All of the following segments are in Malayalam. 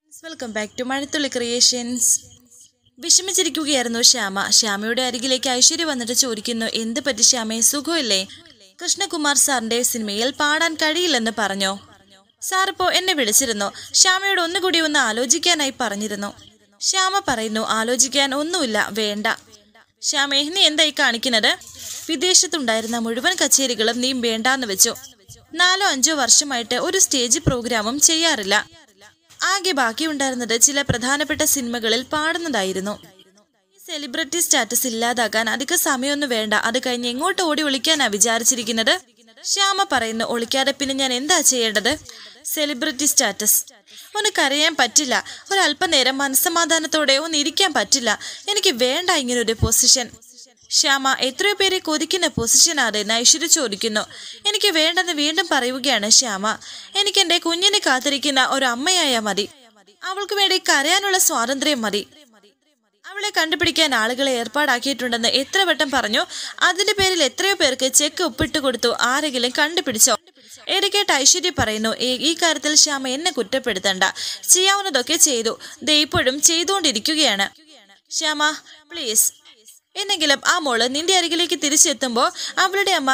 Welcome back to Mazhathulli creations. വിഷമിച്ചിരിക്കുകയായിരുന്നു ശ്യാമയുടെ അരികിലേക്ക് ഐശ്വര്യ വന്നിട്ട് ചോദിക്കുന്നു, എന്ത് പറ്റി ശ്യാമയെ, സുഖമില്ലേ? കൃഷ്ണകുമാർ സാറിന്റെ സിനിമയിൽ പാടാൻ കഴിയില്ലെന്ന് പറഞ്ഞോ? സാർ ഇപ്പോ എന്നെ വിളിച്ചിരുന്നു, ശ്യാമയോട് ഒന്നുകൂടി ഒന്ന് ആലോചിക്കാനായി പറഞ്ഞിരുന്നു. ശ്യാമ പറയുന്നു, ആലോചിക്കാൻ ഒന്നുമില്ല, വേണ്ട. ശ്യാമേ, നീ എന്തായി കാണിക്കുന്നത്? വിദേശത്തുണ്ടായിരുന്ന മുഴുവൻ കച്ചേരികളും നീ വേണ്ടാന്ന് വെച്ചു. 4-5 വർഷമായിട്ട് ഒരു സ്റ്റേജ് പ്രോഗ്രാമും ചെയ്യാറില്ല. ആകെ ബാക്കിയുണ്ടായിരുന്നത് ചില പ്രധാനപ്പെട്ട സിനിമകളിൽ പാടുന്നതായിരുന്നു. ഈ സെലിബ്രിറ്റി സ്റ്റാറ്റസ് ഇല്ലാതാക്കാൻ അധിക സമയമൊന്നും വേണ്ട, അത് കഴിഞ്ഞ് എങ്ങോട്ട് ഓടി ഒളിക്കാനാ വിചാരിച്ചിരിക്കുന്നത്? ശ്യാമ പറയുന്നു, ഒളിക്കാതെ പിന്നെ ഞാൻ എന്താ ചെയ്യേണ്ടത്? സെലിബ്രിറ്റി സ്റ്റാറ്റസ് ഒന്ന് കരയാൻ പറ്റില്ല, ഒരല്പനേരം മനസ്സമാധാനത്തോടെ ഒന്ന് ഇരിക്കാൻ പറ്റില്ല. എനിക്ക് വേണ്ട ഇങ്ങനൊരു പൊസിഷൻ. ശ്യാമ, എത്രയോ പേരെ കൊതിക്കുന്ന പൊസിഷനാണെന്ന് ഐശ്വര്യ ചോദിക്കുന്നു. എനിക്ക് വേണ്ടെന്ന് വീണ്ടും പറയുകയാണ് ശ്യാമ. എനിക്ക് എന്റെ കുഞ്ഞിനെ കാത്തിരിക്കുന്ന ഒരു അമ്മയായ മതി, അവൾക്ക് വേണ്ടി കരയാനുള്ള സ്വാതന്ത്ര്യം മതി. അവളെ കണ്ടുപിടിക്കാൻ ആളുകളെ ഏർപ്പാടാക്കിയിട്ടുണ്ടെന്ന് എത്ര വട്ടം പറഞ്ഞു. അതിന്റെ പേരിൽ എത്രയോ പേർക്ക് ചെക്ക് ഒപ്പിട്ട് കൊടുത്തു. ആരെങ്കിലും കണ്ടുപിടിച്ചോ? ഇടയ്ക്കേട്ട് ഐശ്വര്യ പറയുന്നു, ഈ കാര്യത്തിൽ ശ്യാമ എന്നെ കുറ്റപ്പെടുത്തണ്ട, ചെയ്യാവുന്നതൊക്കെ ചെയ്തു, ദേ ഇപ്പോഴും ചെയ്തുകൊണ്ടിരിക്കുകയാണ്. ശ്യാമ പ്ലീസ്, എന്നെങ്കിലും ആ മോള് നിന്റെ അരികിലേക്ക് തിരിച്ചെത്തുമ്പോ അവളുടെ അമ്മ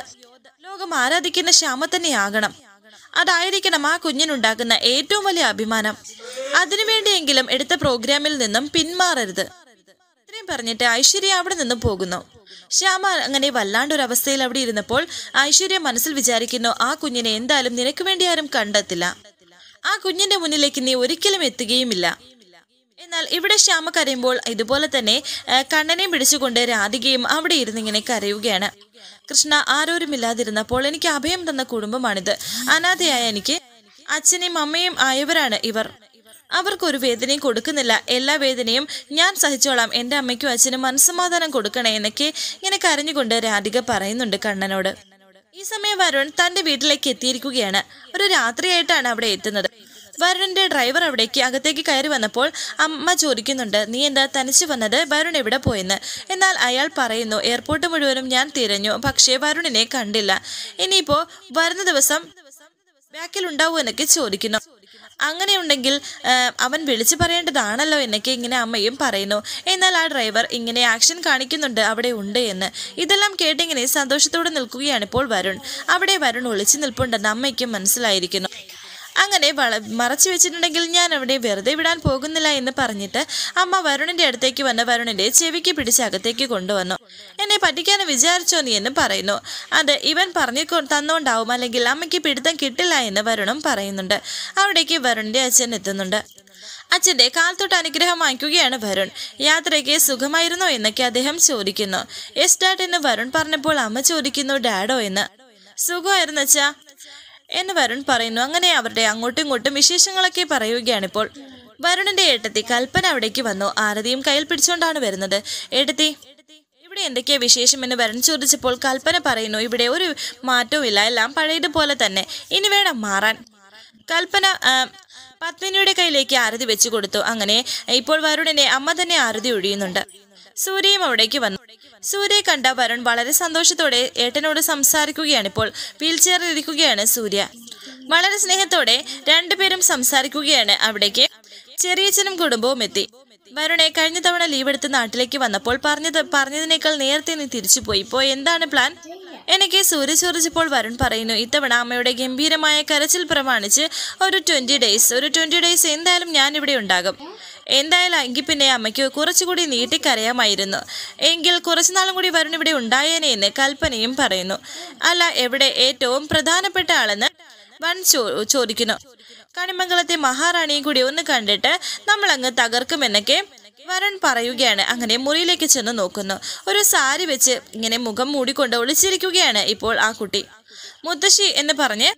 ലോകം ആരാധിക്കുന്ന ശ്യാമ തന്നെയാകണം. അതായിരിക്കണം ആ കുഞ്ഞിനുണ്ടാക്കുന്ന ഏറ്റവും വലിയ അഭിമാനം. അതിനുവേണ്ടിയെങ്കിലും എടുത്ത പ്രോഗ്രാമിൽ നിന്നും പിന്മാറരുത്. ഇത്രയും പറഞ്ഞിട്ട് ഐശ്വര്യ അവിടെ നിന്നും പോകുന്നു. ശ്യാമ അങ്ങനെ വല്ലാണ്ടൊരവസ്ഥയിൽ അവിടെ ഇരുന്നപ്പോൾ ഐശ്വര്യ മനസ്സിൽ വിചാരിക്കുന്നു, ആ കുഞ്ഞിനെ എന്തായാലും നിനക്ക് വേണ്ടി ആരും കണ്ടെത്തില്ല, ആ കുഞ്ഞിന്റെ മുന്നിലേക്ക് നീ ഒരിക്കലും എത്തുകയുമില്ല. എന്നാൽ ഇവിടെ ശ്യാമ കരയുമ്പോൾ ഇതുപോലെ തന്നെ കണ്ണനെയും പിടിച്ചുകൊണ്ട് രാധികയും അവിടെ ഇരുന്നിങ്ങനെ കരയുകയാണ്. കൃഷ്ണ, ആരോരുമില്ലാതിരുന്നപ്പോൾ എനിക്ക് അഭയം തന്ന കുടുംബമാണിത്. അനാഥയായ എനിക്ക് അച്ഛനെയും അമ്മയും ആയവരാണ് ഇവർ. അവർക്കൊരു വേദനയും കൊടുക്കുന്നില്ല, എല്ലാ വേദനയും ഞാൻ സഹിച്ചോളാം, എൻ്റെ അമ്മയ്ക്കും അച്ഛനും മനസ്സമാധാനം കൊടുക്കണേ എന്നൊക്കെ ഇങ്ങനെ കരഞ്ഞുകൊണ്ട് രാധിക പറയുന്നുണ്ട് കണ്ണനോട്. ഈ സമയം വരുൺ തന്റെ വീട്ടിലേക്ക് എത്തിയിരിക്കുകയാണ്. ഒരു രാത്രിയായിട്ടാണ് അവിടെ എത്തുന്നത്. വരുണിന്റെ ഡ്രൈവർ അവിടേക്ക് അകത്തേക്ക് കയറി വന്നപ്പോൾ അമ്മ ചോദിക്കുന്നുണ്ട്, നീ എന്താ തനിച്ച് വന്നത്, വരുൺ എവിടെ പോയെന്ന്. എന്നാൽ അയാൾ പറയുന്നു, എയർപോർട്ട് മുഴുവനും ഞാൻ തിരഞ്ഞു, പക്ഷേ വരുണിനെ കണ്ടില്ല. ഇനിയിപ്പോ വരുന്ന ദിവസം ബാക്കിൽ ഉണ്ടാവൂ എന്നൊക്കെ ചോദിക്കുന്നു. അങ്ങനെയുണ്ടെങ്കിൽ അവൻ വിളിച്ചു പറയേണ്ടതാണല്ലോ എന്നൊക്കെ ഇങ്ങനെ അമ്മയും പറയുന്നു. എന്നാൽ ആ ഡ്രൈവർ ഇങ്ങനെ ആക്ഷൻ കാണിക്കുന്നുണ്ട് അവിടെ ഉണ്ട് എന്ന്. ഇതെല്ലാം കേട്ടിങ്ങനെ സന്തോഷത്തോടെ നിൽക്കുകയാണ് ഇപ്പോൾ വരുൺ. അവിടെ വരുൺ ഒളിച്ചു നിൽപ്പുണ്ടെന്ന് അമ്മയ്ക്കും മനസ്സിലായിരിക്കുന്നു. അങ്ങനെ മറച്ചു വെച്ചിട്ടുണ്ടെങ്കിൽ ഞാൻ അവിടെ വെറുതെ വിടാൻ പോകുന്നില്ല എന്ന് പറഞ്ഞിട്ട് അമ്മ വരുണിന്റെ അടുത്തേക്ക് വന്ന് വരുണിന്റെ ചെവിക്ക് പിടിച്ച് അകത്തേക്ക് കൊണ്ടുവന്നു. എന്നെ പറ്റിക്കാനും വിചാരിച്ചോ നീ എന്ന് പറയുന്നു. അത് ഇവൻ പറഞ്ഞു തന്നോണ്ടാവും, അല്ലെങ്കിൽ അമ്മയ്ക്ക് പിടുത്തം കിട്ടില്ല എന്ന് വരുണും പറയുന്നുണ്ട്. അവിടേക്ക് വരുണിന്റെ അച്ഛൻ എത്തുന്നുണ്ട്. അച്ഛന്റെ കാൽത്തൊട്ട് അനുഗ്രഹം വാങ്ങിക്കുകയാണ് വരുൺ. യാത്രയ്ക്ക് സുഖമായിരുന്നോ എന്നൊക്കെ അദ്ദേഹം ചോദിക്കുന്നു. യെസ് ഡാഡ് എന്ന് വരുൺ പറഞ്ഞപ്പോൾ അമ്മ ചോദിക്കുന്നു, ഡാഡോ എന്ന്. സുഖമായിരുന്നു അച്ഛാ എന്ന് വരുൺ പറയുന്നു. അങ്ങനെ അവരുടെ അങ്ങോട്ടും ഇങ്ങോട്ടും വിശേഷങ്ങളൊക്കെ പറയുകയാണിപ്പോൾ. വരുണിന്റെ ഏട്ടത്തി കൽപ്പന അവിടേക്ക് വന്നു. ആരതിയും കയ്യിൽ പിടിച്ചുകൊണ്ടാണ് വരുന്നത്. ഏട്ടത്തി, ഇവിടെ എന്തൊക്കെയാ വിശേഷം എന്ന് വരുൺ ചോദിച്ചപ്പോൾ കൽപ്പന പറയുന്നു, ഇവിടെ ഒരു മാറ്റവും ഇല്ല, എല്ലാം പഴയതുപോലെ തന്നെ, ഇനി വേണം മാറാൻ. കൽപ്പന പത്മിനിയുടെ കയ്യിലേക്ക് ആരതി വെച്ചു കൊടുത്തു. അങ്ങനെ ഇപ്പോൾ വരുണിനെ അമ്മ തന്നെ ആരതി ഒഴിയുന്നുണ്ട്. സൂര്യയും അവിടേക്ക് വന്നു. സൂര്യയെ കണ്ട വരുൺ വളരെ സന്തോഷത്തോടെ ഏട്ടനോട് സംസാരിക്കുകയാണ്. ഇപ്പോൾ വീൽ ചെയറിൽ ഇരിക്കുകയാണ് സൂര്യ. വളരെ സ്നേഹത്തോടെ രണ്ടുപേരും സംസാരിക്കുകയാണ്. അവിടേക്ക് ചെറിയച്ഛനും കുടുംബവും എത്തി. വരുണെ, കഴിഞ്ഞ തവണ ലീവ് എടുത്ത് നാട്ടിലേക്ക് വന്നപ്പോൾ പറഞ്ഞതിനേക്കാൾ നേരത്തെ നീ തിരിച്ചുപോയി. ഇപ്പോൾ എന്താണ് പ്ലാൻ? എനിക്ക് സൂര്യ ചോദിച്ചപ്പോൾ വരുൺ പറയുന്നു, ഇത്തവണ അമ്മയുടെ ഗംഭീരമായ കരച്ചിൽ പ്രമാണിച്ച് ഒരു 20 ഡേയ്സ് എന്തായാലും ഞാൻ ഇവിടെ ഉണ്ടാകും. എന്തായാലും എങ്കിൽ പിന്നെ അമ്മയ്ക്ക് കുറച്ചുകൂടി നീട്ടിക്കരയാമായിരുന്നു. എങ്കിൽ കുറച്ചുനാളും കൂടി വരുൺ ഇവിടെ ഉണ്ടായേനെ എന്ന് കൽപ്പനയും പറയുന്നു. അല്ല, എവിടെ ഏറ്റവും പ്രധാനപ്പെട്ട ആളെന്ന് വൻ ചോദിക്കുന്നു. കണിമംഗലത്തെ മഹാറാണിയും കൂടി ഒന്ന് കണ്ടിട്ട് നമ്മൾ അങ്ങ് തകർക്കുമെന്നൊക്കെ വരുൺ പറയുകയാണ്. അങ്ങനെ മുറിയിലേക്ക് ചെന്ന് നോക്കുന്നു. ഒരു സാരി വെച്ച് ഇങ്ങനെ മുഖം മൂടിക്കൊണ്ട് ഒളിച്ചിരിക്കുകയാണ് ഇപ്പോൾ ആ കുട്ടി. മുത്തശ്ശി എന്ന് പറഞ്ഞ്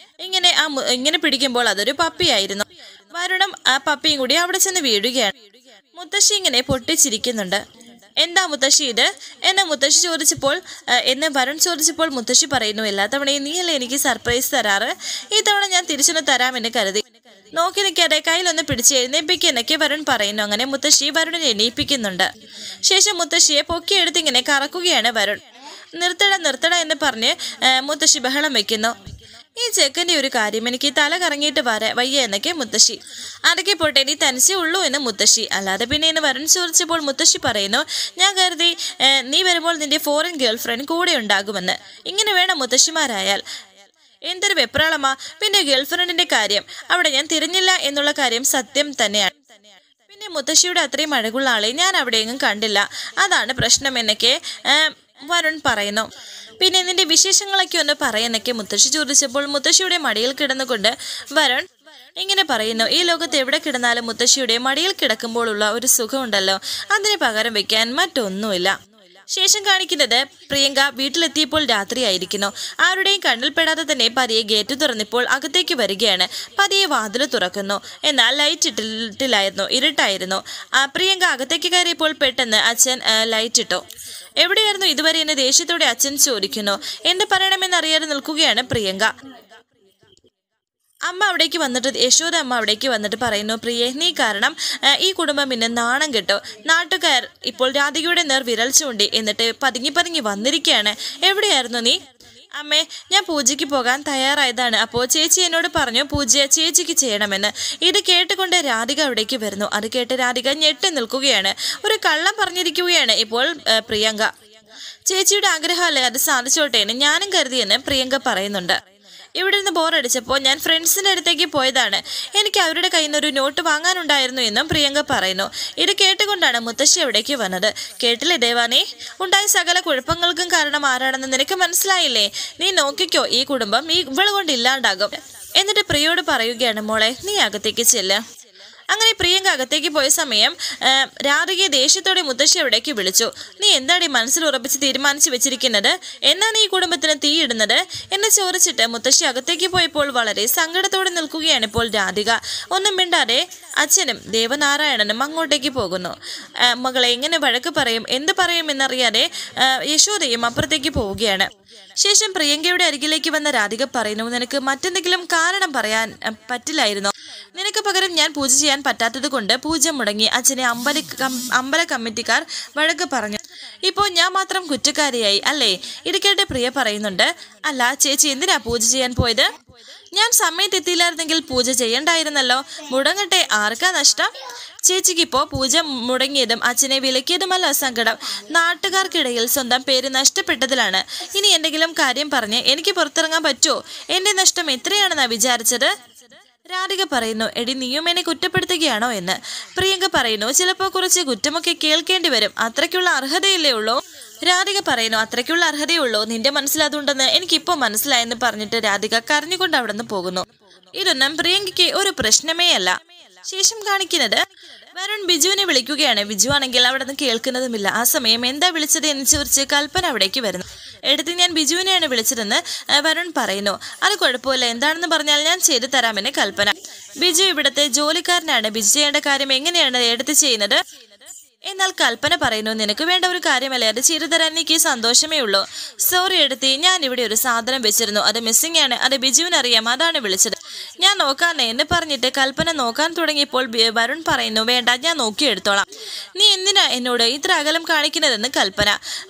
ഇങ്ങനെ പിടിക്കുമ്പോൾ അതൊരു പപ്പിയായിരുന്നു. വരുണും ആ പപ്പിയും കൂടി അവിടെ ചെന്ന് വീഴുകയാണ്. മുത്തശ്ശി ഇങ്ങനെ പൊട്ടിച്ചിരിക്കുന്നുണ്ട്. എന്താ മുത്തശ്ശി ഇത് എന്ന് മുത്തശ്ശി ചോദിച്ചപ്പോൾ വരുൺ ചോദിച്ചപ്പോൾ മുത്തശ്ശി പറയുന്നു, എല്ലാ തവണയും നീയല്ലേ എനിക്ക് സർപ്രൈസ് തരാറ്, ഈ തവണ ഞാൻ തിരിച്ചൊന്ന് തരാമെന്ന് കരുതി. നോക്കി നിൽക്കാതെ കയ്യിലൊന്ന് പിടിച്ച് എഴുന്നേപ്പിക്കുന്നൊക്കെ വരുൺ പറയുന്നു. അങ്ങനെ മുത്തശ്ശി വരുണിനെ എണീപ്പിക്കുന്നുണ്ട്. ശേഷം മുത്തശ്ശിയെ പൊക്കിയെടുത്ത് ഇങ്ങനെ കറക്കുകയാണ് വരുൺ. നിർത്തട എന്ന് പറഞ്ഞ് മുത്തശ്ശി ബഹളം വെക്കുന്നു. ഈ ചെക്കൻ്റെ ഒരു കാര്യം എനിക്ക് തല കറങ്ങിയിട്ട് വയ്യ എന്നൊക്കെ മുത്തശ്ശി. അതൊക്കെ പോട്ടെ, നീ തനിച്ചേ ഉള്ളൂ എന്ന് മുത്തശ്ശി. അല്ലാതെ പിന്നെ എന്ന് വരുൺ ചോദിച്ചപ്പോൾ മുത്തശ്ശി പറയുന്നു, ഞാൻ കരുതി നീ വരുമ്പോൾ നിന്റെ ഫോറിൻ ഗേൾ ഫ്രണ്ട് കൂടെ ഉണ്ടാകുമെന്ന്. ഇങ്ങനെ വേണം മുത്തശ്ശിമാരായാൽ. എന്തൊരു വെപ്രാളമാ. പിന്നെ ഗേൾഫ്രണ്ടിന്റെ കാര്യം, അവിടെ ഞാൻ തിരിഞ്ഞില്ല എന്നുള്ള കാര്യം സത്യം തന്നെയാണ്. പിന്നെ മുത്തശ്ശിയുടെ അത്രയും അഴകുള്ള ആളെ ഞാൻ അവിടെയെങ്ങും കണ്ടില്ല, അതാണ് പ്രശ്നം എന്നൊക്കെ വരുൺ പറയുന്നു. പിന്നെ നിന്റെ വിശേഷങ്ങളൊക്കെ ഒന്ന് പറയുന്നൊക്കെ മുത്തശ്ശി ചോദിച്ചപ്പോൾ മുത്തശ്ശിയുടെ മടിയിൽ കിടന്നുകൊണ്ട് വരുൺ ഇങ്ങനെ പറയുന്നു, ഈ ലോകത്ത് എവിടെ കിടന്നാലും മുത്തശ്ശിയുടെ മടിയിൽ കിടക്കുമ്പോഴുള്ള ഒരു സുഖമുണ്ടല്ലോ, അതിന് പകരം വെക്കാൻ മറ്റൊന്നുമില്ല. ശേഷം കാണിക്കുന്നത് പ്രിയങ്ക വീട്ടിലെത്തിയപ്പോൾ രാത്രിയായിരിക്കുന്നു. ആരുടെയും കണ്ണിൽപ്പെടാതെ തന്നെ പതിയെ ഗേറ്റ് തുറന്നപ്പോൾ അകത്തേക്ക് വരികയാണ്. പതിയെ വാതിൽ തുറക്കുന്നു. എന്നാൽ ലൈറ്റ് ഇട്ടില്ലായിരുന്നു, ഇരുട്ടായിരുന്നു. പ്രിയങ്ക അകത്തേക്ക് കയറിയപ്പോൾ പെട്ടെന്ന് അച്ഛൻ ലൈറ്റ് ഇട്ടു. എവിടെയായിരുന്നു ഇതുവരെ എന്ന് ദേഷ്യത്തോടെ അച്ഛൻ ചോദിക്കുന്നു. എന്ത് പറയണമെന്നറിയാതെ നിൽക്കുകയാണ് പ്രിയങ്ക. അമ്മ അവിടേക്ക് വന്നിട്ട് യശോദ അമ്മ അവിടേക്ക് വന്നിട്ട് പറയുന്നു, പ്രിയേ, നീ കാരണം ഈ കുടുംബം പിന്നെ നാണം കെട്ടു. നാട്ടുകാർ ഇപ്പോൾ രാധികയുടെ നേർ വിരൽ ചൂണ്ടി എന്നിട്ട് പതുങ്ങി വന്നിരിക്കുകയാണ്. എവിടെയായിരുന്നു നീ? അമ്മേ, ഞാൻ പൂജയ്ക്ക് പോകാൻ തയ്യാറായതാണ്. അപ്പോൾ ചേച്ചി എന്നോട് പറഞ്ഞു പൂജ ചേച്ചിക്ക് ചെയ്യണമെന്ന്. ഇത് കേട്ടുകൊണ്ട് രാധിക അവിടേക്ക് വരുന്നു. അത് കേട്ട് രാധിക ഞെട്ടി നിൽക്കുകയാണ്. ഒരു കള്ളം പറഞ്ഞിരിക്കുകയാണ് ഇപ്പോൾ പ്രിയങ്ക. ചേച്ചിയുടെ ആഗ്രഹമല്ലേ, അത് സാധിച്ചോട്ടെ എന്ന് ഞാനും കരുതിയെന്ന് പ്രിയങ്ക പറയുന്നുണ്ട്. ഇവിടെ നിന്ന് ബോറടിച്ചപ്പോൾ ഞാൻ ഫ്രണ്ട്സിൻ്റെ അടുത്തേക്ക് പോയതാണ്. എനിക്ക് അവരുടെ കയ്യിൽ നിന്ന് ഒരു നോട്ട് വാങ്ങാനുണ്ടായിരുന്നു എന്നും പ്രിയങ്ക പറയുന്നു. ഇത് കേട്ടുകൊണ്ടാണ് മുത്തശ്ശി അവിടേക്ക് വന്നത്. കേട്ടില്ലേ ദേവാനി, ഉണ്ടായ സകല കുഴപ്പങ്ങൾക്കും കാരണം ആരാണെന്ന് നിനക്ക് മനസ്സിലായില്ലേ? നീ നോക്കിക്കോ, ഈ കുടുംബം ഇവള് കൊണ്ട് ഇല്ലാണ്ടാകും. എന്നിട്ട് പ്രിയോട് പറയുകയാണ്, മോളെ നീ അകത്തേക്ക് ചെല്ല്. അങ്ങനെ പ്രിയങ്ക അകത്തേക്ക് പോയ സമയം രാധികയെ ദേഷ്യത്തോടെ മുത്തശ്ശി അവിടേക്ക് വിളിച്ചു. നീ എന്താണ് ഈ മനസ്സിൽ ഉറപ്പിച്ച് തീരുമാനിച്ചു വെച്ചിരിക്കുന്നത്? എന്നാണ് ഈ കുടുംബത്തിന് തീയിടുന്നത് എന്ന് ചോദിച്ചിട്ട് മുത്തശ്ശി അകത്തേക്ക് പോയപ്പോൾ വളരെ സങ്കടത്തോടെ നിൽക്കുകയാണ് ഇപ്പോൾ രാധിക. ഒന്നും മിണ്ടാതെ അച്ഛനും ദേവനാരായണനും അങ്ങോട്ടേക്ക് പോകുന്നു. മകളെ എങ്ങനെ വഴക്ക് പറയും, എന്ത് പറയും എന്നറിയാതെ യശോദയും അപ്പുറത്തേക്ക് പോവുകയാണ്. ശേഷം പ്രിയങ്കയുടെ അരികിലേക്ക് വന്ന രാധിക പറയുന്നു, നിനക്ക് മറ്റെന്തെങ്കിലും കാരണം പറയാൻ പറ്റില്ലായിരുന്നോ? നിനക്ക് പകരം ഞാൻ പൂജ ചെയ്യാൻ പറ്റാത്തത് കൊണ്ട് പൂജ മുടങ്ങി അച്ഛനെ അമ്പല കമ്മിറ്റിക്കാർ വഴക്ക് പറഞ്ഞു. ഇപ്പോൾ ഞാൻ മാത്രം കുറ്റക്കാരിയായി അല്ലേ? ഇത് കേട്ട് പ്രിയ പറയുന്നുണ്ട്, അല്ല ചേച്ചി എന്തിനാ പൂജ ചെയ്യാൻ പോയത്? ഞാൻ സമയത്തെത്തിയില്ലായിരുന്നെങ്കിൽ പൂജ ചെയ്യണ്ടായിരുന്നല്ലോ. മുടങ്ങട്ടെ, ആർക്കാ നഷ്ടം? ചേച്ചിക്കിപ്പോൾ പൂജ മുടങ്ങിയതും അച്ഛനെ വിലക്കിയതുമല്ല സങ്കടം, നാട്ടുകാർക്കിടയിൽ സ്വന്തം പേര് നഷ്ടപ്പെട്ടതിലാണ്. ഇനി എന്തെങ്കിലും കാര്യം പറഞ്ഞ് എനിക്ക് പുറത്തിറങ്ങാൻ പറ്റുമോ? എൻ്റെ നഷ്ടം എത്രയാണെന്നാ വിചാരിച്ചത്? രാധിക പറയുന്നു, എടി നീയും എന്നെ കുറ്റപ്പെടുത്തുകയാണോ എന്ന്. പ്രിയങ്ക പറയുന്നു, ചിലപ്പോൾ കുറച്ച് കുറ്റമൊക്കെ കേൾക്കേണ്ടി വരും, അത്രയ്ക്കുള്ള അർഹതയില്ലേ ഉള്ളൂ. രാധിക പറയുന്നു, അത്രയ്ക്കുള്ള അർഹതയുള്ളൂ, നിന്റെ മനസ്സിലതുണ്ടെന്ന് എനിക്കിപ്പോൾ മനസ്സിലായെന്ന് പറഞ്ഞിട്ട് രാധിക കരഞ്ഞുകൊണ്ട് അവിടെ നിന്ന് പോകുന്നു. ഇതൊന്നും പ്രിയങ്കയ്ക്ക് ഒരു പ്രശ്നമേ അല്ല. ശേഷം കാണിക്കുന്നത് വരുൺ ബിജുവിനെ വിളിക്കുകയാണ്. ബിജു ആണെങ്കിൽ അവിടെ നിന്ന് കേൾക്കുന്നതുമില്ല. ആ സമയം എന്താ വിളിച്ചത് എന്ന് ചോദിച്ച് കൽപ്പന അവിടേക്ക് വരുന്നു. എടുത്ത് ഞാൻ ബിജുവിനെയാണ് വിളിച്ചതെന്ന് വരുൺ പറയുന്നു. അത് കുഴപ്പമില്ല, എന്താണെന്ന് പറഞ്ഞാൽ ഞാൻ ചെയ്തു തരാമെന്ന് കൽപ്പന. ബിജു ഇവിടുത്തെ ജോലിക്കാരനാണ്, ബിജു ചെയ്യേണ്ട കാര്യം എങ്ങനെയാണ് എടുത്ത് ചെയ്യുന്നത്? എന്നാൽ കൽപ്പന പറയുന്നു, നിനക്ക് വേണ്ട ഒരു കാര്യമല്ലേ, അത് ചെയ്തു തരാൻ എനിക്ക് സന്തോഷമേ ഉള്ളൂ. സോറി എടുത്തി, ഞാൻ ഇവിടെ ഒരു സാധനം വെച്ചിരുന്നു, അത് മിസ്സിംഗ് ആണ്, അത് ബിജുവിനറിയാം, അതാണ് വിളിച്ചത്. ഞാൻ നോക്കാനേ എന്ന് പറഞ്ഞിട്ട് കൽപ്പന നോക്കാൻ തുടങ്ങിയപ്പോൾ വരുൺ പറയുന്നു, വേണ്ട ഞാൻ നോക്കിയെടുത്തോളാം. നീ എന്തിനാ എന്നോട് ഇത്ര അകലം കാണിക്കുന്നതെന്ന് കൽപ്പന.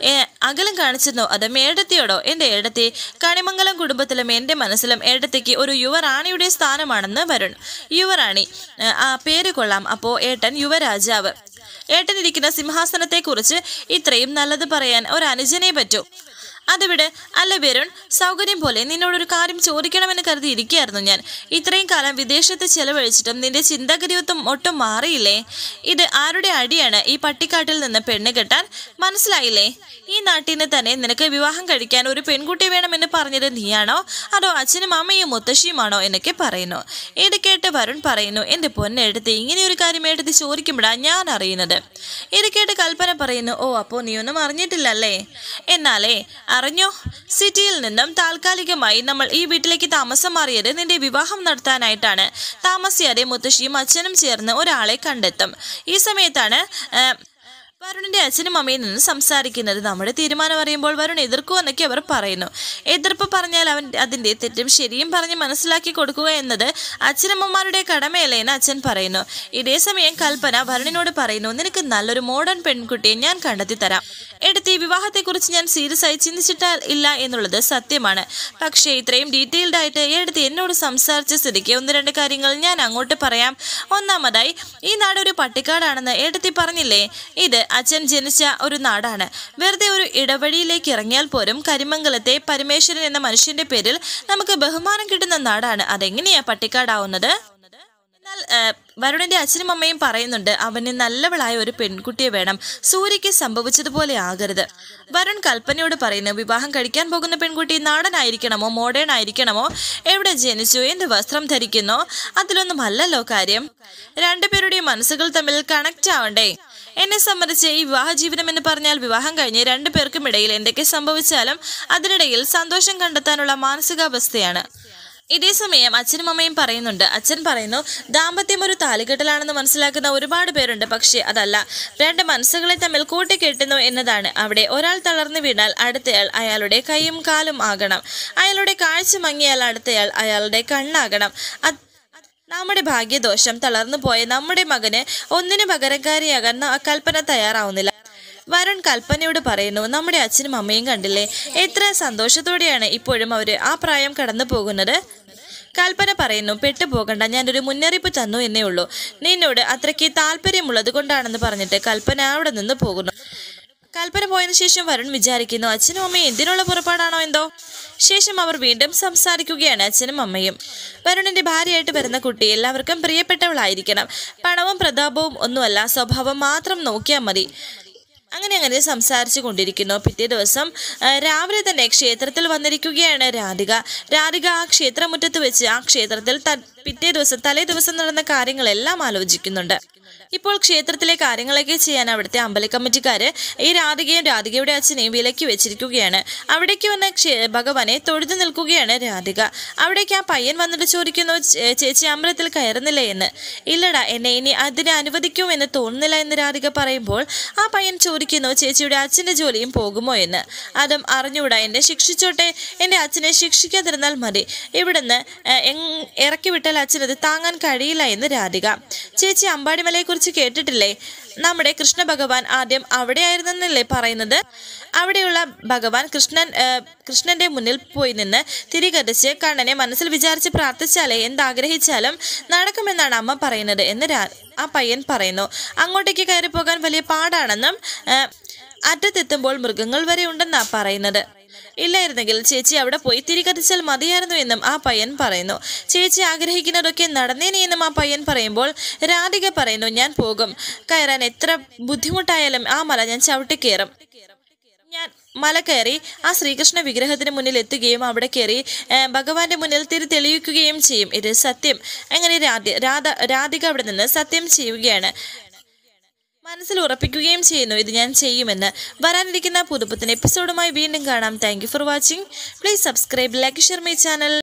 അകലം കാണിച്ചിരുന്നോ? അത് ഏടത്തിയോടോ? എൻ്റെ ഏടത്തി കണിമംഗലം കുടുംബത്തിലും എൻ്റെ മനസ്സിലും ഏടത്തിക്ക് ഒരു യുവറാണിയുടെ സ്ഥാനമാണെന്ന് വരുൺ. യുവറാണി, ആ പേര് കൊള്ളാം. അപ്പോൾ ഏട്ടൻ യുവരാജാവ്. ഏട്ടനിരിക്കുന്ന സിംഹാസനത്തെക്കുറിച്ച് ഇത്രയും നല്ലത് പറയാൻ ഒരു അനുജനെ പറ്റൂ. അതിവിടെ അല്ല വരുൺ, സൗകര്യം പോലെ നിന്നോടൊരു കാര്യം ചോദിക്കണമെന്ന് കരുതി ഇരിക്കുകയായിരുന്നു ഞാൻ. ഇത്രയും കാലം വിദേശത്ത് ചെലവഴിച്ചിട്ടും നിന്റെ ചിന്താഗതിയൊത്തും ഒട്ടും മാറിയില്ലേ? ഇത് ആരുടെ അടിയാണ് ഈ പട്ടിക്കാട്ടിൽ നിന്ന് പെണ്ണ് കെട്ടാൻ? മനസ്സിലായില്ലേ? ഈ നാട്ടിന് തന്നെ നിനക്ക് വിവാഹം കഴിക്കാൻ ഒരു പെൺകുട്ടി വേണമെന്ന് പറഞ്ഞത് നീയാണോ അതോ അച്ഛനും അമ്മയും മുത്തശ്ശിയുമാണോ എന്നൊക്കെ പറയുന്നു. ഇത് കേട്ട് വരുൺ പറയുന്നു, എൻ്റെ പൊന്നെടുത്ത് ഇങ്ങനെയൊരു കാര്യം എടുത്ത് ചോദിക്കുമ്പോഴാണ് ഞാൻ അറിയുന്നത്. ഇത് കേട്ട് കൽപ്പന പറയുന്നു, ഓ അപ്പോൾ നീ ഒന്നും അറിഞ്ഞിട്ടില്ലല്ലേ? എന്നാലേ അറിഞ്ഞോ, സിറ്റിയിൽ നിന്നും താൽക്കാലികമായി നമ്മൾ ഈ വീട്ടിലേക്ക് താമസം മാറിയത് നിന്റെ വിവാഹം നടത്താനായിട്ടാണ്. താമസിയാതെ മുത്തശ്ശിയും അച്ഛനും ചേർന്ന് ഒരാളെ കണ്ടെത്തും. ഈ സമയത്താണ് വരുണിന്റെ അച്ഛനും അമ്മയിൽ നിന്ന് സംസാരിക്കുന്നത്. നമ്മുടെ തീരുമാനം അറിയുമ്പോൾ വരുൺ എതിർക്കുമെന്നൊക്കെ അവർ പറയുന്നു. എതിർപ്പ് പറഞ്ഞാൽ അവൻ അതിന്റെ തെറ്റും ശരിയും പറഞ്ഞ് മനസ്സിലാക്കി കൊടുക്കുക എന്നത് അച്ഛനമ്മമാരുടെ കടമയല്ലേ എന്ന് അച്ഛൻ പറയുന്നു. ഇതേസമയം കൽപ്പന വരുണിനോട് പറയുന്നു, നിനക്ക് നല്ലൊരു മോഡേൺ പെൺകുട്ടിയെ ഞാൻ കണ്ടെത്തി തരാം. എടുത്ത് ഈ വിവാഹത്തെക്കുറിച്ച് ഞാൻ സീരിയസ് ആയി ചിന്തിച്ചിട്ടില്ല എന്നുള്ളത് സത്യമാണ്. പക്ഷേ ഇത്രയും ഡീറ്റെയിൽഡ് ആയിട്ട് എടുത്ത് എന്നോട് സംസാരിച്ച സ്ഥിതിക്ക് ഒന്ന് രണ്ട് കാര്യങ്ങൾ ഞാൻ അങ്ങോട്ട് പറയാം. ഒന്നാമതായി, ഈ നാട് ഒരു പട്ടിക്കാടാണെന്ന് എടുത്തി പറഞ്ഞില്ലേ? ഇത് അച്ഛൻ ജനിച്ച ഒരു നാടാണ്. വെറുതെ ഒരു ഇടവഴിയിലേക്ക് ഇറങ്ങിയാൽ പോലും കരിമംഗലത്തെ പരമേശ്വരൻ എന്ന മനുഷ്യന്റെ പേരിൽ നമുക്ക് ബഹുമാനം കിട്ടുന്ന നാടാണ്. അതെങ്ങനെയാ പട്ടിക്കാടാവുന്നത്? എന്നാൽ വരുണിന്റെ അച്ഛനും അമ്മയും പറയുന്നുണ്ട്, അവന് നല്ലവളായ ഒരു പെൺകുട്ടിയെ വേണം. സൂര്യയ്ക്ക് സംഭവിച്ചതുപോലെ ആകരുത്. വരുൺ കൽപ്പനയോട് പറയുന്നു, വിവാഹം കഴിക്കാൻ പോകുന്ന പെൺകുട്ടി നാടനായിരിക്കണമോ മോഡേൺ ആയിരിക്കണമോ, എവിടെ ജനിച്ചു, എന്ത് വസ്ത്രം ധരിക്കുന്നോ, അതിലൊന്നും അല്ലല്ലോ കാര്യം. രണ്ടുപേരുടെയും മനസ്സുകൾ തമ്മിൽ കണക്റ്റ് ആവണ്ടേ? എന്നെ സംബന്ധിച്ച് ഈ വിവാഹ ജീവിതം എന്ന് പറഞ്ഞാൽ വിവാഹം കഴിഞ്ഞ് രണ്ടുപേർക്കും ഇടയിൽ എന്തൊക്കെ സംഭവിച്ചാലും അതിനിടയിൽ സന്തോഷം കണ്ടെത്താനുള്ള മാനസികാവസ്ഥയാണ്. ഇതേസമയം അച്ഛനും അമ്മയും പറയുന്നുണ്ട്. അച്ഛൻ പറയുന്നു, ദാമ്പത്യം ഒരു താലികെട്ടലാണെന്ന് മനസ്സിലാക്കുന്ന ഒരുപാട് പേരുണ്ട്. പക്ഷേ അതല്ല, രണ്ട് മനസ്സുകളെ തമ്മിൽ കൂട്ടിക്കെട്ടുന്നു എന്നതാണ്. അവിടെ ഒരാൾ തളർന്നു വീണാൽ അടുത്തയാൾ അയാളുടെ കൈയും കാലും ആകണം. അയാളുടെ കാഴ്ച മങ്ങിയാൽ അടുത്തയാൾ അയാളുടെ കണ്ണാകണം. നമ്മുടെ ഭാഗ്യദോഷം തളർന്നു പോയ നമ്മുടെ മകന് ഒന്നിനു പകരക്കാരിയാകാൻ കൽപ്പന തയ്യാറാവുന്നില്ല. വരുൺ കൽപ്പനയോട് പറയുന്നു, നമ്മുടെ അച്ഛനും അമ്മയും കണ്ടില്ലേ, എത്ര സന്തോഷത്തോടെയാണ് ഇപ്പോഴും അവര് ആ പ്രായം കടന്നു പോകുന്നത്. കൽപ്പന പറയുന്നു, പെട്ടുപോകണ്ട, ഞാനൊരു മുന്നറിയിപ്പ് തന്നു എന്നേ ഉള്ളൂ. നിന്നോട് അത്രയ്ക്ക് താല്പര്യമുള്ളത് കൊണ്ടാണെന്ന് പറഞ്ഞിട്ട് കൽപ്പന അവിടെ നിന്ന് പോകുന്നു. കൽപ്പന പോയതിനു ശേഷം വരുൺ വിചാരിക്കുന്നു, അച്ഛനും അമ്മയും എന്തിനുള്ള പുറപ്പാടാണോ എന്തോ. ശേഷം അവർ വീണ്ടും സംസാരിക്കുകയാണ് അച്ഛനും അമ്മയും. വരുണിന്റെ ഭാര്യയായിട്ട് വരുന്ന കുട്ടി എല്ലാവർക്കും പ്രിയപ്പെട്ടവളായിരിക്കണം. പണവും പ്രതാപവും ഒന്നുമല്ല, സ്വഭാവം മാത്രം നോക്കിയാൽ മതി. അങ്ങനെ സംസാരിച്ചു കൊണ്ടിരിക്കുന്നു. പിറ്റേ ദിവസം രാവിലെ തന്നെ ക്ഷേത്രത്തിൽ വന്നിരിക്കുകയാണ് രാധിക ആ ക്ഷേത്രമുറ്റത്ത് വെച്ച് ആ ക്ഷേത്രത്തിൽ തലേ ദിവസം നടന്ന കാര്യങ്ങളെല്ലാം ആലോചിക്കുന്നുണ്ട്. ഇപ്പോൾ ക്ഷേത്രത്തിലെ കാര്യങ്ങളൊക്കെ ചെയ്യാൻ അവിടുത്തെ അമ്പല കമ്മിറ്റിക്കാര് ഈ രാധികയുടെ അച്ഛനെയും വിലക്കി വെച്ചിരിക്കുകയാണ്. അവിടേക്ക് വന്ന ഭഗവാനെ തൊഴുതു നിൽക്കുകയാണ് രാധിക. അവിടേക്ക് ആ പയ്യൻ വന്നിട്ട് ചോദിക്കുന്നു, ചേച്ചി അമ്പലത്തിൽ കയറുന്നില്ലേ എന്ന്. ഇല്ലടാ, എന്നെ ഇനി അതിനെ അനുവദിക്കുമെന്ന് തോന്നുന്നില്ല എന്ന് രാധിക പറയുമ്പോൾ ആ പയ്യൻ ചോദിക്കുന്നു, ചേച്ചിയുടെ അച്ഛൻ്റെ ജോലിയും പോകുമോ എന്ന്. അതും അറിഞ്ഞൂടാ, എന്നെ ശിക്ഷിച്ചോട്ടെ, എൻ്റെ അച്ഛനെ ശിക്ഷിക്കാതിരുന്നാൽ മതി. ഇവിടുന്ന് ഇറക്കി വിട്ടാൽ അച്ഛനത് താങ്ങാൻ കഴിയില്ല എന്ന് രാധിക. ചേച്ചി അമ്പാടിമലയെക്കുറിച്ച് കേട്ടിട്ടില്ലേ? നമ്മുടെ കൃഷ്ണ ഭഗവാൻ ആദ്യം അവിടെയായിരുന്നല്ലേ പറയുന്നത്. അവിടെയുള്ള ഭഗവാൻ കൃഷ്ണന്റെ മുന്നിൽ പോയി നിന്ന് തിരികടിച്ച് കണ്ണനെ മനസ്സിൽ വിചാരിച്ച് പ്രാർത്ഥിച്ചാലേ എന്താഗ്രഹിച്ചാലും നടക്കുമെന്നാണ് അമ്മ പറയുന്നത് എന്ന് ആ പയ്യൻ പറയുന്നു. അങ്ങോട്ടേക്ക് കയറി പോകാൻ വലിയ പാടാണെന്നും അറ്റത്തെത്തുമ്പോൾ മൃഗങ്ങൾ വരെ ഉണ്ടെന്നാ പറയുന്നത്. ഇല്ലായിരുന്നെങ്കിൽ ചേച്ചി അവിടെ പോയി തിരികത്തിച്ചാൽ മതിയായിരുന്നു എന്നും ആ പയ്യൻ പറയുന്നു. ചേച്ചി ആഗ്രഹിക്കുന്നതൊക്കെ നടന്നേനെ എന്നും ആ പയ്യൻ പറയുമ്പോൾ രാധിക പറയുന്നു, ഞാൻ പോകും. കയറാൻ എത്ര ബുദ്ധിമുട്ടായാലും ആ മല ഞാൻ ചവിട്ടി കയറും. ഞാൻ മല കയറി ആ ശ്രീകൃഷ്ണ വിഗ്രഹത്തിന് മുന്നിൽ എത്തുകയും അവിടെ കയറി ഭഗവാന്റെ മുന്നിൽ തെളിയിക്കുകയും ചെയ്യും. ഇത് സത്യം. അങ്ങനെ രാധിക അവിടെ നിന്ന് സത്യം ചെയ്യുകയാണ്. മനസ്സിൽ ഉറപ്പിക്കുകയും ചെയ്യുന്നു, ഇത് ഞാൻ ചെയ്യുമെന്ന്. വരാനിരിക്കുന്ന പുതുപുത്തൻ എപ്പിസോഡുമായി വീണ്ടും കാണാം. Thank you for watching. Please subscribe, like, share my channel.